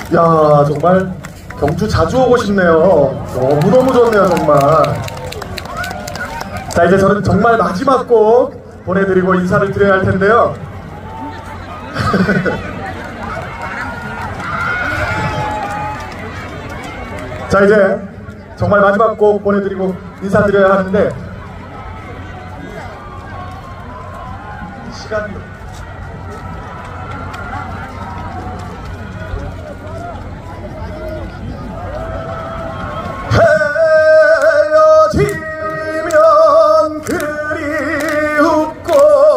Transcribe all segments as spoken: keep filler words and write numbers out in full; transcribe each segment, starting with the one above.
야, 정말 경주 자주 오고 싶네요. 너무너무 좋네요, 정말. 자, 이제 저는 정말 마지막 곡 보내드리고 인사를 드려야 할 텐데요. 자, 이제 정말 마지막 곡 보내드리고 인사드려야 하는데 시간이 헤어지면 그리웁고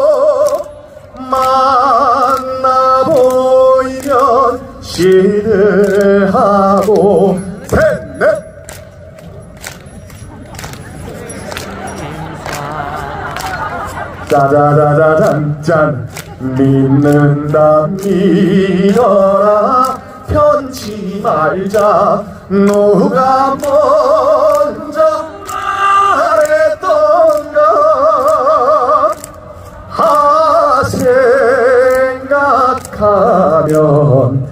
만나 보이면 시들하고 셋넷 짜자자자잔 짠 믿는다 믿어라 편치 말자 누가 먼저 말했던가 하 생각하면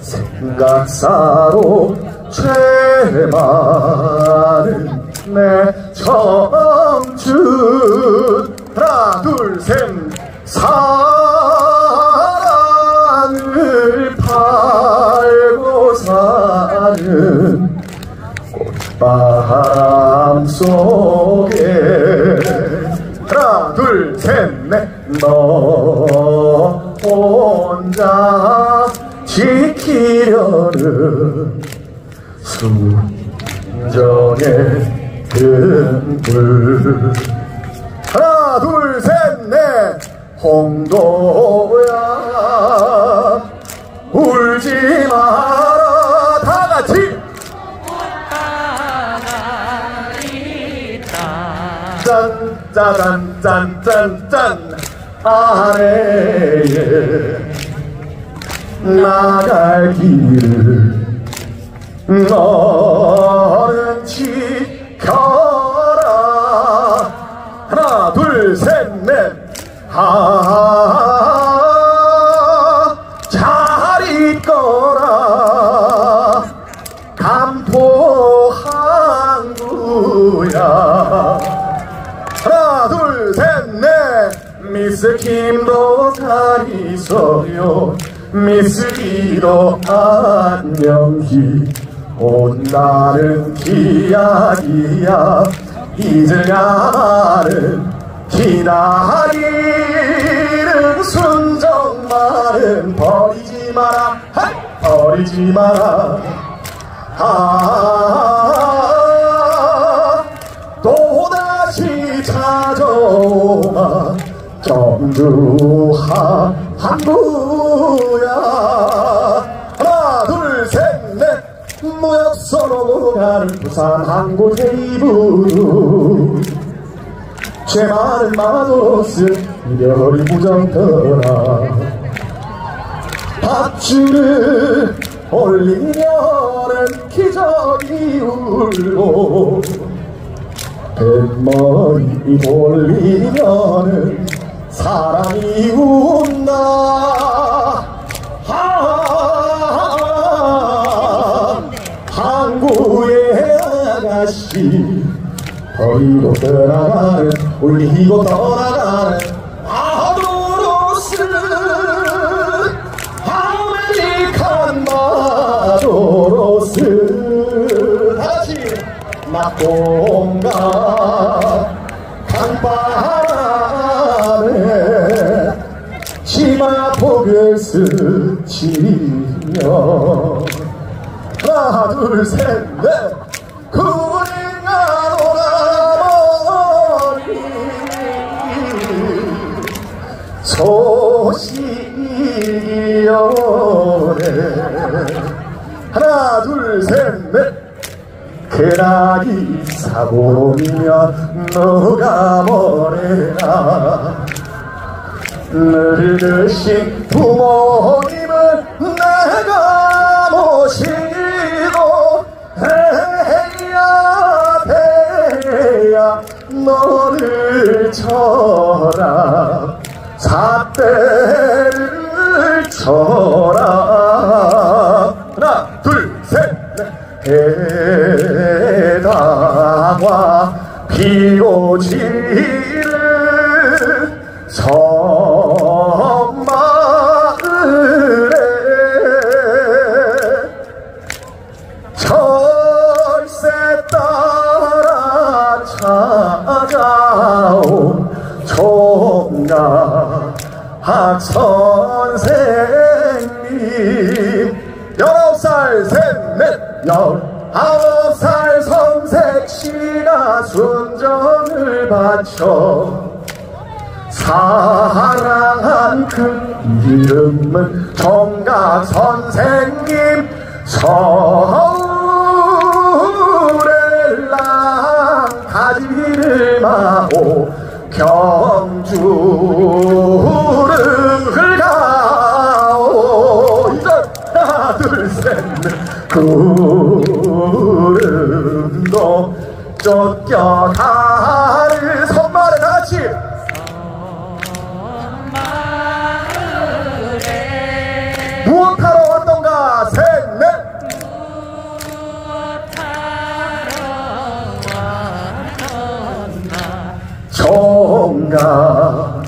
생각사로 죄 많은 내 청춘 하나 둘 셋 사랑을 팔고 사는 꽃바람 속에 하나 둘 셋 넷 너 혼자 지키려는 순정의 등불 하나 둘 셋 넷 홍도야 울지 마라 다같이 짠 짜잔 짠 짠 짠 아래에 나갈 길을 너는 지켜라 하나 둘 셋 넷 아, 잘 있거라 간포 항구야 하나 둘 셋 넷 미스 김도 잘 있어요 미스 기도 안녕히 온다는 기약이야 잊으야마는 기다리는 순정만은 버리지 마라 하이! 버리지 마라 아 또다시 찾아오마 경주 항구야 하나 둘 셋 넷 무역선으로 가는 부산 항구 테이블 죄 많은 마도스 이별이 무정떠나 밧줄을 올리면은 기적이 울고 뱃머리 돌리면은 사랑이 운다 아, 항구의 아가씨 버리고 떠나가는 울리고 떠나가는 마도로스 아메리칸 마도로스 다시 낙동강 강바람에 치마폭을 스치며 하나 둘 셋 넷 구린가 돌아버리 소식이 오네 하나 둘 셋 넷 그날이 사고면 누가 뭐래나 늘 드신 부모님을 내가 모시고 해야 돼야 너를 쳐라 삿대를 쳐라 하나 사랑과 피고 지는 섬마을에 철새 따라 찾아온 총각 선생님 열아홉 살 셋넷 열아홉 살 선생씨가 순정을 바쳐 사랑한 그 이름은 총각 선생님 서울의 랑가지를 마오 경주를 가오 이제 하나 둘셋넷 구름도 쫓겨가는 손말에 다같이 무엇하러 왔던가 셋넷 총각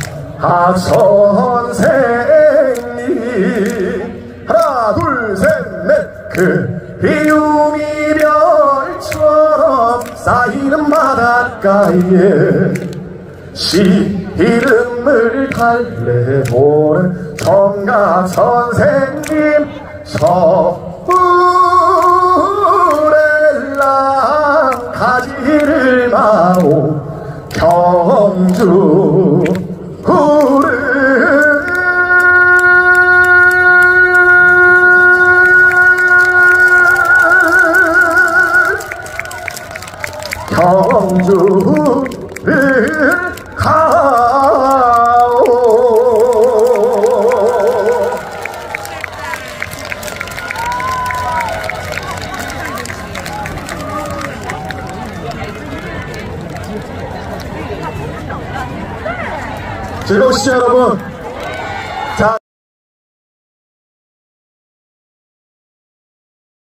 선생님 하나 둘셋넷 그 비움이 별처럼 쌓이는 바닷가에 시 이름을 달래보는 총각 선생님 서울의 랑가지를 마오 경주 구를 경주를 가오 즐거우시죠 여러분?